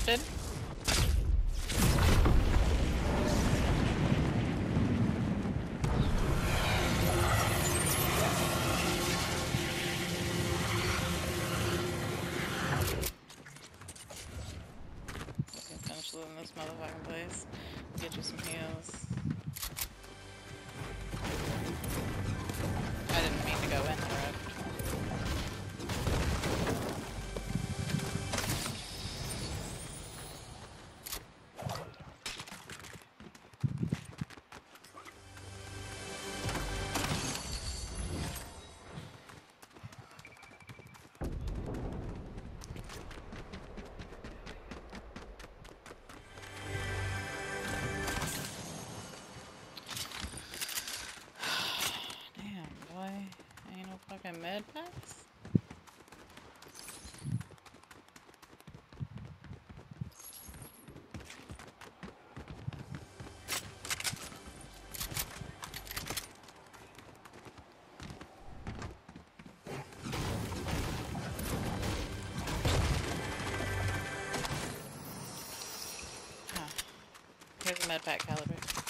planted. Finish looting this motherfucking place. Get you some heals. I didn't mean to go in there. Fucking med packs? Huh. Here's a med pack caliber.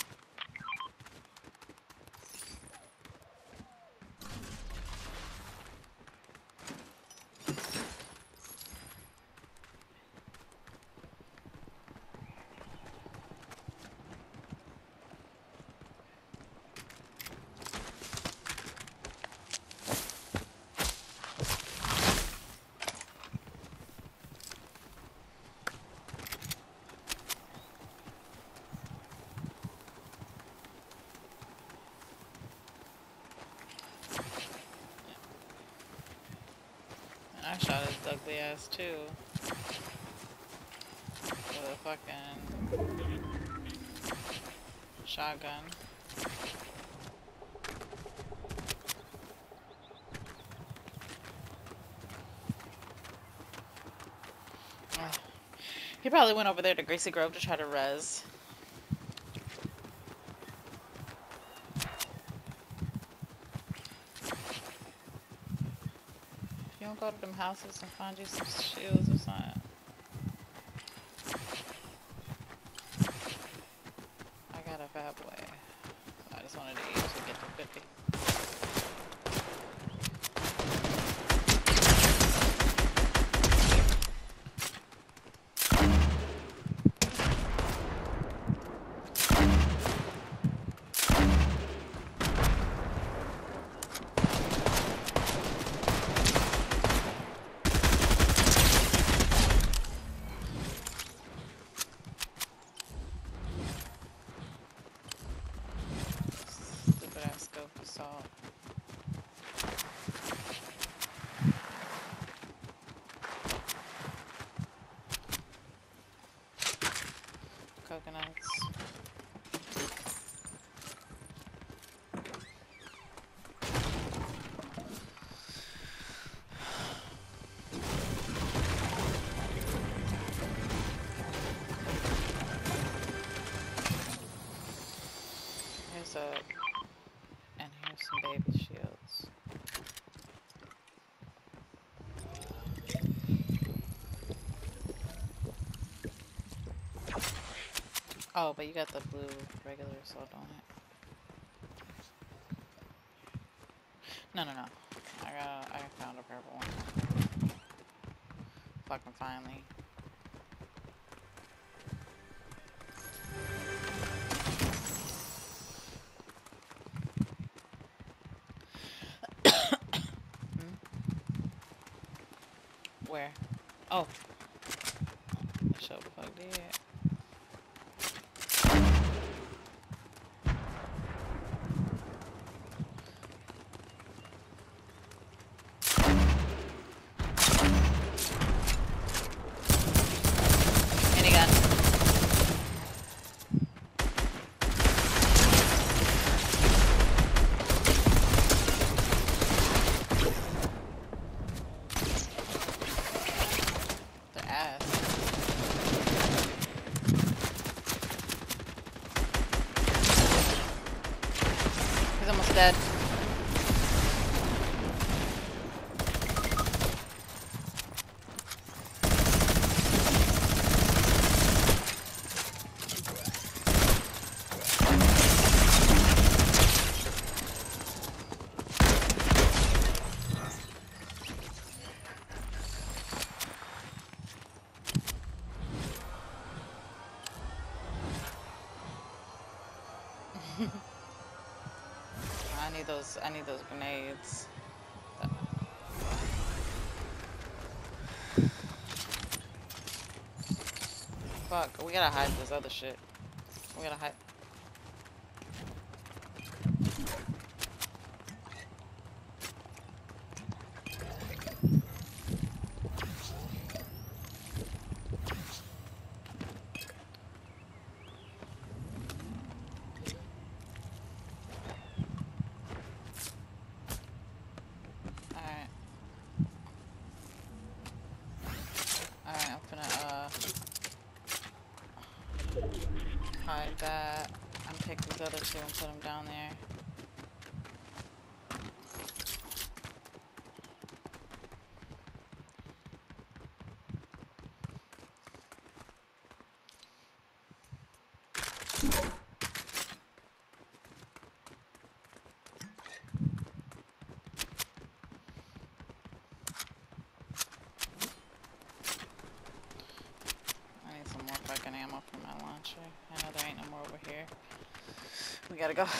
I shot his ugly ass too. With a fucking shotgun. Oh. He probably went over there to Gracie Grove to try to res. Go to them houses and find you some shields or something. I got a bad boy. I just wanted to use to get to 50. Coconuts. Here's a, and here's some baby shields. Oh, but you got the blue regular assault on it. No. I found a purple one. Fucking finally. Where? Oh. Show the fuck did. Dead. I need those grenades. Fuck, we gotta hide this other shit. We gotta hide. Alright, I'm gonna hide that and pick these other two and put them down there. I need some more fucking ammo for my launcher. I know there ain't no more over here. We gotta go.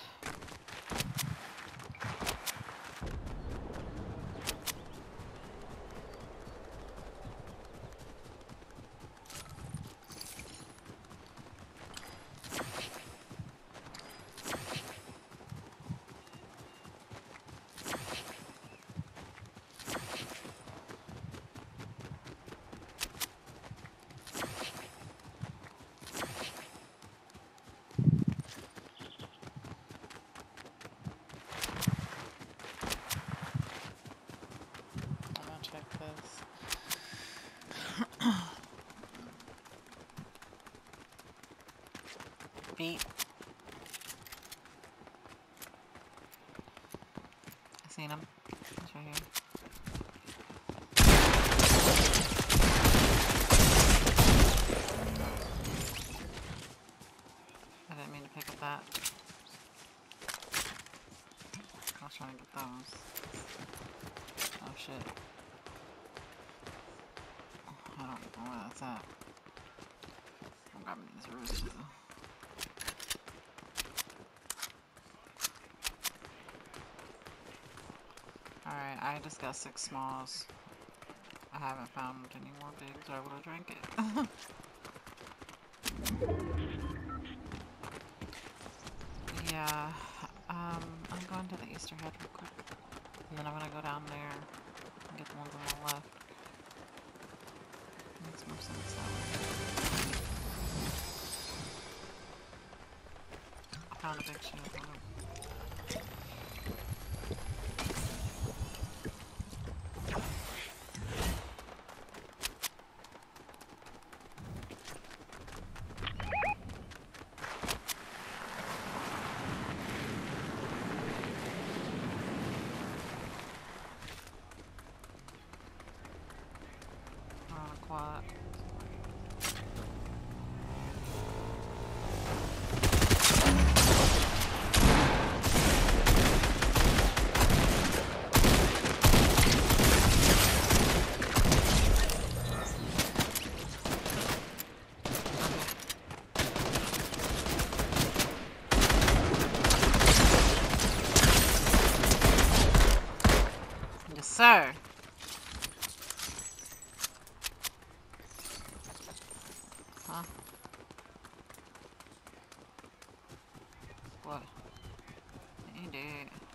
I'm gonna check this. Beat. I seen him. He's right here. I didn't mean to pick up that. I was trying to get those. Oh shit. I don't know where that's at. I'm grabbing these roses. Alright, I just got 6 smalls. I haven't found any more bigs or I would have drank it. Yeah, I'm going to the Easter Head real quick. And then I'm gonna go down there and get the ones on the left. Makes more sense that way. I found a big shield. Quad. Yes, sir. Huh? What? He did.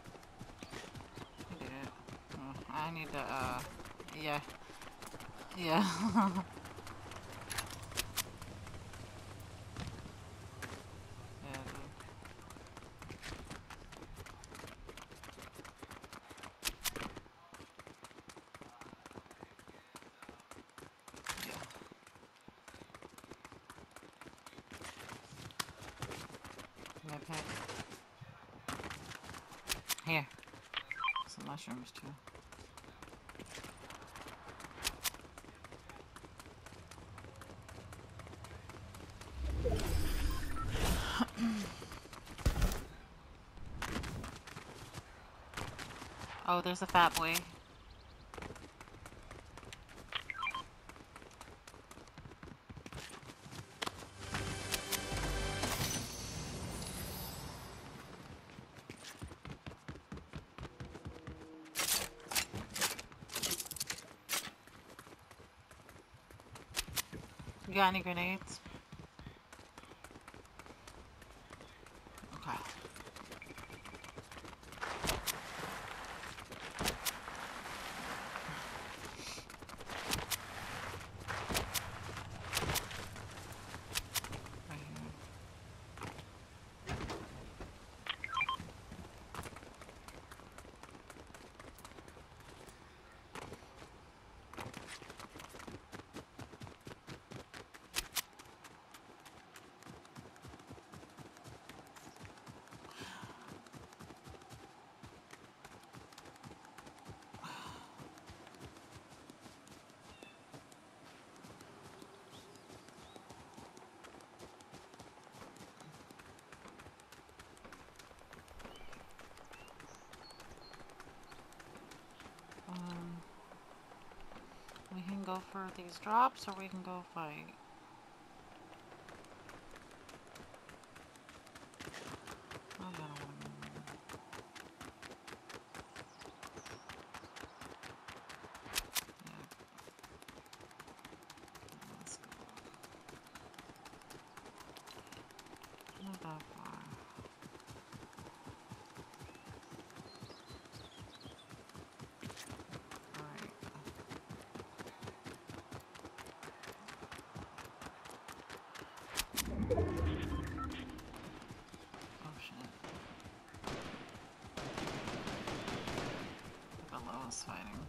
He did. I need to, yeah. Yeah. Yeah, dude. Yeah. Medpack. Here. Some mushrooms too. Oh, there's a fat boy. got any grenades? Okay. Right here. We can go for these drops, or we can go fight. I don't know. Yeah. Let's go. Not that far. Alright. Oh shit. Below is fighting.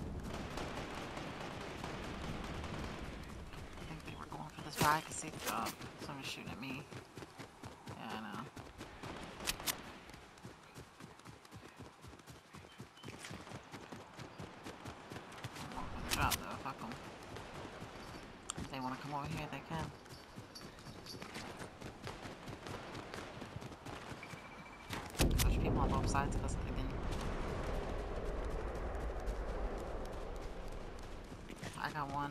I think they were going for this guy to see the job. Someone's shooting at me. Yeah, I know. I'm going for the job though, fuck them. If they want to come over here, they can. There's people on both sides of us again. I got one.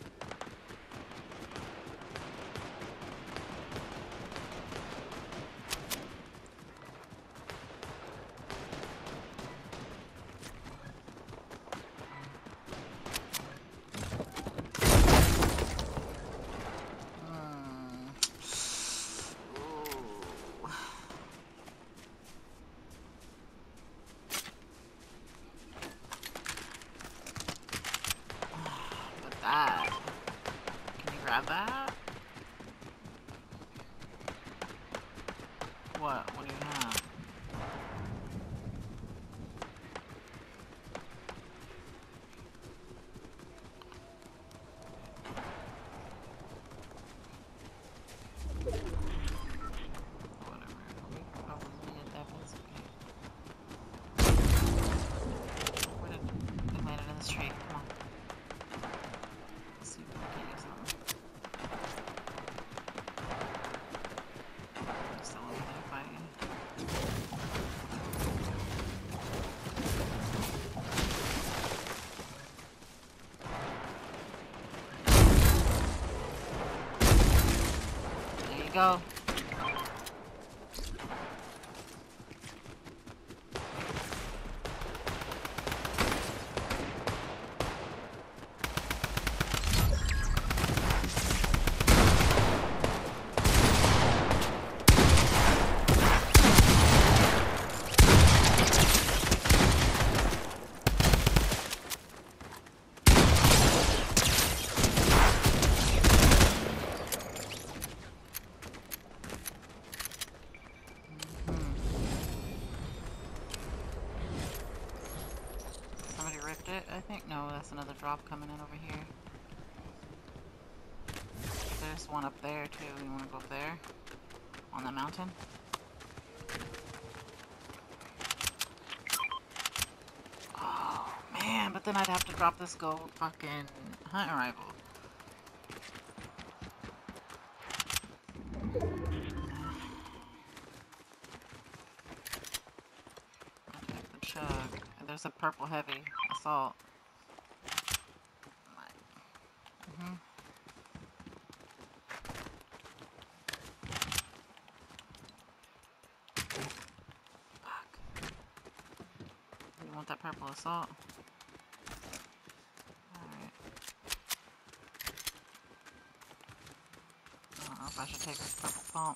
That. Can you grab that? What? What do you have? Whatever. We probably get that one's okay. Where did we landed in this tree? Come on. Let's see if we can get you something. I'm still over there fighting. There you go. Somebody ripped it, I think. No, that's another drop coming in over here. There's one up there too. You want to go up there? On the mountain? Oh man, but then I'd have to drop this gold fucking hunting rifle. Chug. And there's a purple heavy assault. Fuck. You want that purple assault? Alright. I should take this purple pump.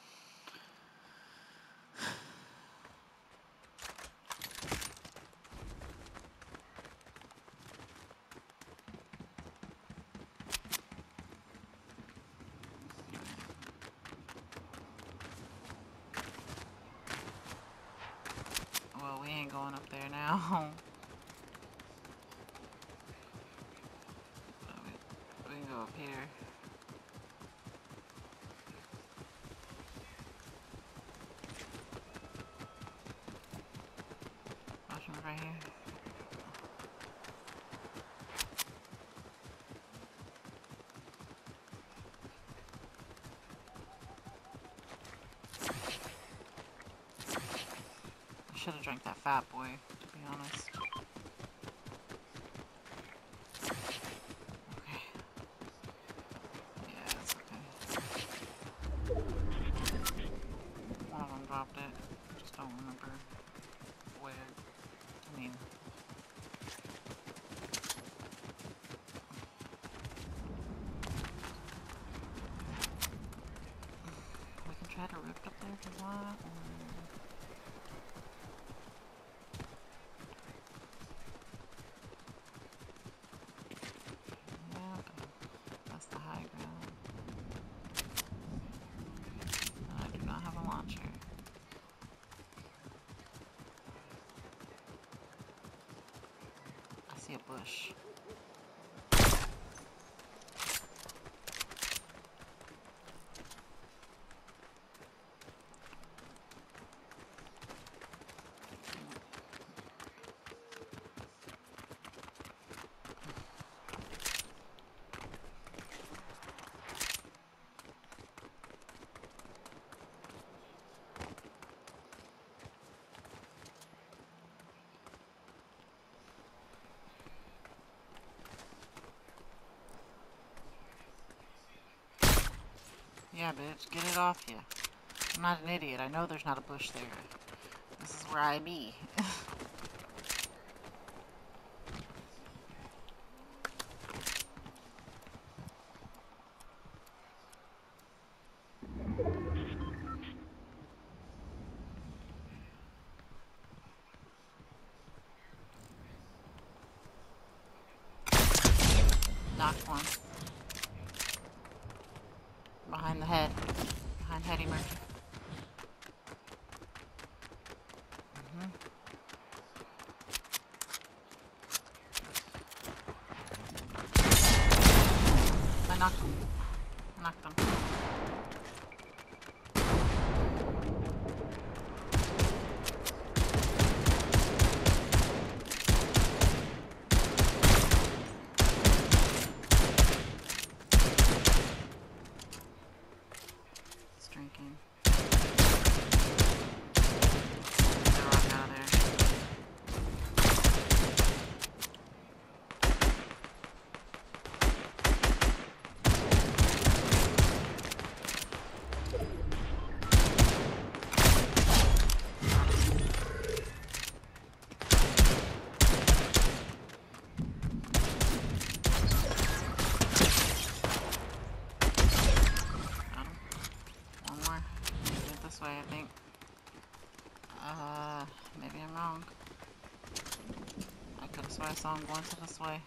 Well, we ain't going up there now. We can go up here. Watch him right here. I should have drank that fat boy, to be honest. Okay. Yeah, it's okay. One of them dropped it. Just don't remember where. I mean, we can try to rift up there if you want. Yeah, that's the high ground. And I do not have a launcher. I see a bush. Yeah, bitch, get it off you. I'm not an idiot. I know there's not a bush there. This is where I be. Knocked one. Behind the head. Behind Hetty Murphy. I knocked him. Knocked him. It's drinking. Get the rock out of there. This way, I think. Maybe I'm wrong. I could have sworn I saw him going to this way.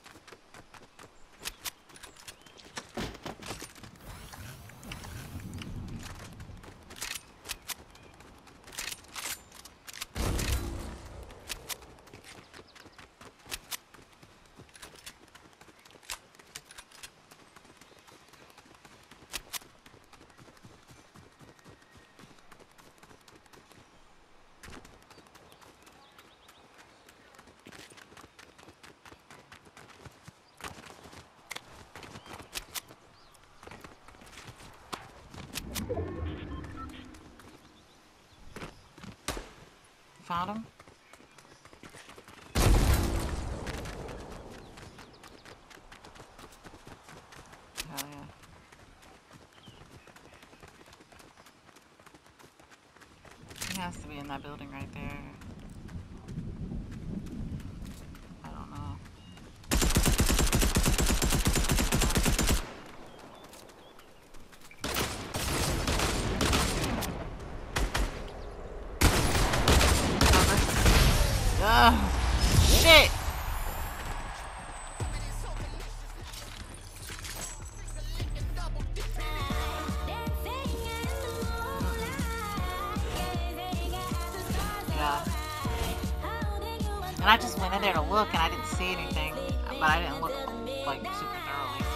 Found him? Hell yeah. He has to be in that building right there. I don't know. Shit! Yeah. And I just went in there to look and I didn't see anything. But I didn't look like super thoroughly.